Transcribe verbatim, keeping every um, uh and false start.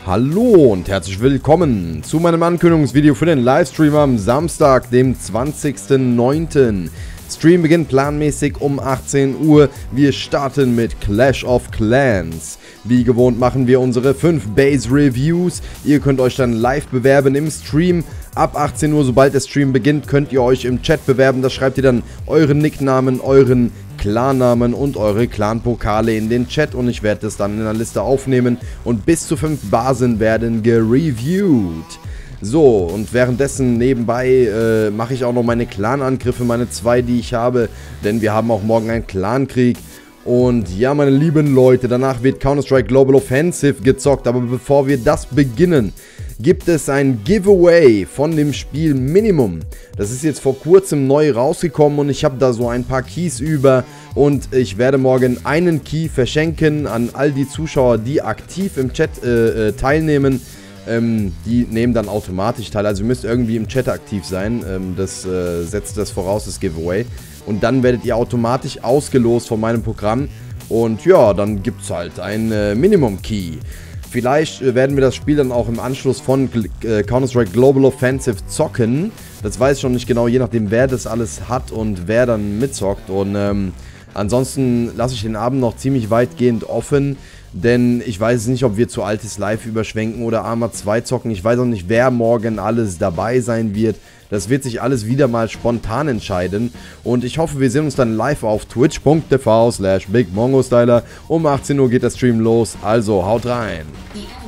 Hallo und herzlich willkommen zu meinem Ankündigungsvideo für den Livestream am Samstag, dem zwanzigsten neunten Stream beginnt planmäßig um achtzehn Uhr. Wir starten mit Clash of Clans. Wie gewohnt machen wir unsere fünf Base Reviews. Ihr könnt euch dann live bewerben im Stream. Ab achtzehn Uhr, sobald der Stream beginnt, könnt ihr euch im Chat bewerben. Da schreibt ihr dann euren Nicknamen, euren Clannamen und eure Clan-Pokale in den Chat und ich werde das dann in der Liste aufnehmen und bis zu fünf Basen werden gereviewt. So, und währenddessen nebenbei äh, mache ich auch noch meine Clan-Angriffe, meine zwei, die ich habe, denn wir haben auch morgen einen Clankrieg. Und ja, meine lieben Leute, danach wird Counter-Strike Global Offensive gezockt, aber bevor wir das beginnen, gibt es ein Giveaway von dem Spiel Minimum. Das ist jetzt vor kurzem neu rausgekommen und ich habe da so ein paar Keys über und ich werde morgen einen Key verschenken an all die Zuschauer, die aktiv im Chat äh, äh, teilnehmen. Ähm, die nehmen dann automatisch teil, also ihr müsst irgendwie im Chat aktiv sein, ähm, das äh, setzt das voraus, das Giveaway. Und dann werdet ihr automatisch ausgelost von meinem Programm und ja, dann gibt es halt ein äh, Minimum-Key. Vielleicht äh, werden wir das Spiel dann auch im Anschluss von äh, Counter-Strike Global Offensive zocken. Das weiß ich noch nicht genau, je nachdem wer das alles hat und wer dann mitzockt. Und ähm, ansonsten lasse ich den Abend noch ziemlich weitgehend offen. Denn ich weiß nicht, ob wir zu Altes Live überschwenken oder Arma zwei zocken. Ich weiß auch nicht, wer morgen alles dabei sein wird. Das wird sich alles wieder mal spontan entscheiden. Und ich hoffe, wir sehen uns dann live auf twitch punkt t v slash big mongo styler. Um achtzehn Uhr geht der Stream los. Also haut rein.